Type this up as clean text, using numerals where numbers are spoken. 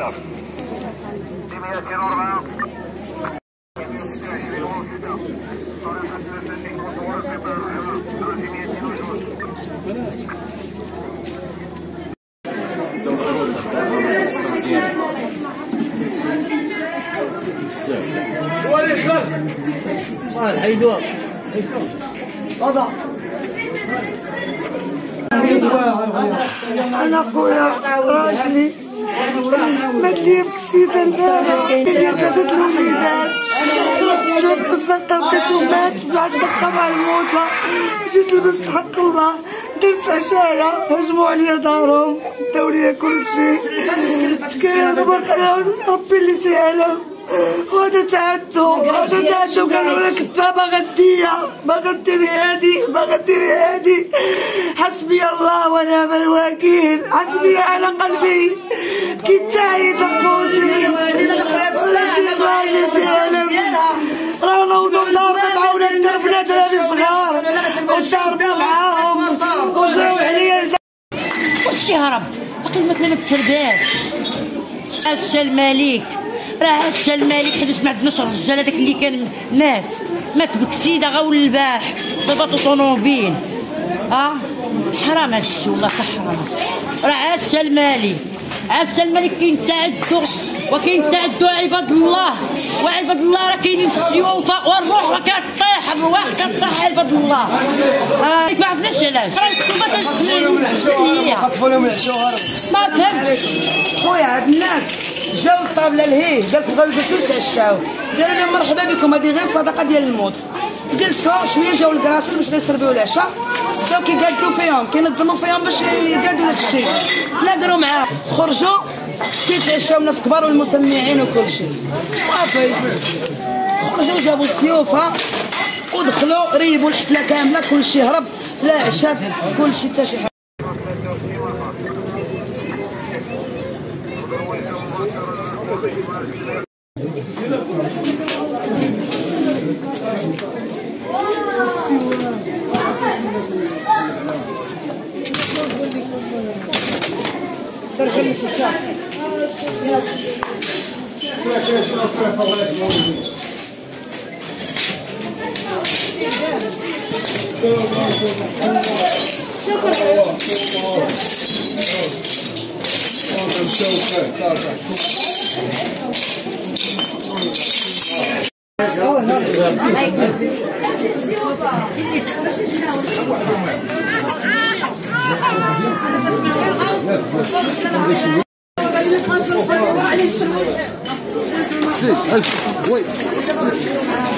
أنا خويا راجلي مات لي بكسيدة البارح اللي كانت الوليدات شفت الزنقة بكات ومات بعد دقة مع الموتى جيت لبست حق الله درت عشايا هجموا عليا دارهم داو ليا كلشي تكلموا ربي اللي تعلم وهذا تعدوا قالوا لك انت باغا ديري باغا ديري هادي حسبي الله ونعم الوكيل حسبي على قلبي كي تعيط اخوتي راه نوضو الدار نعاونو البنات هادي صغار وشاربوا معاهم وجراو عليا وشي هرب باقي الماكله ما تسرداش. عشا الملك راه عشا الملك حيت ما عندناش الرجال هذاك اللي كان مات بكسيده غاول البارح ضبطوا طونوبيل. حرام هادشي والله حرام. راه عشا الملك كاين تعدوا وكاين تعدوا عباد الله وعباد الله راه كاينين في السيوف والروح راه كطيح الرواح كطيح عباد الله. ما عرفناش علاش خطفوا لهم العشاء وهربوا. ما فهمتش خويا هاد الناس جاو الطابله لهيه قالك بغاو يجلسوا يتعشاو قالوا لهم مرحبا بكم هذه غير صدقه ديال الموت. جلسوا شويه جاو الكراسل باش غيسربيو العشاء بداو كيقادوا فيهم كينظموا فيهم باش يقادوا داك الشيء. تلاقاو معاه خرجوا كيتعشاو الناس كبار والمسمعين وكلشي صافي خرجوا جابوا السيوفه ودخلوا ريبوا الحفله كامله كلشي هرب لا عشات كلشي حتى شي حاجه. سرق الشتا Wait.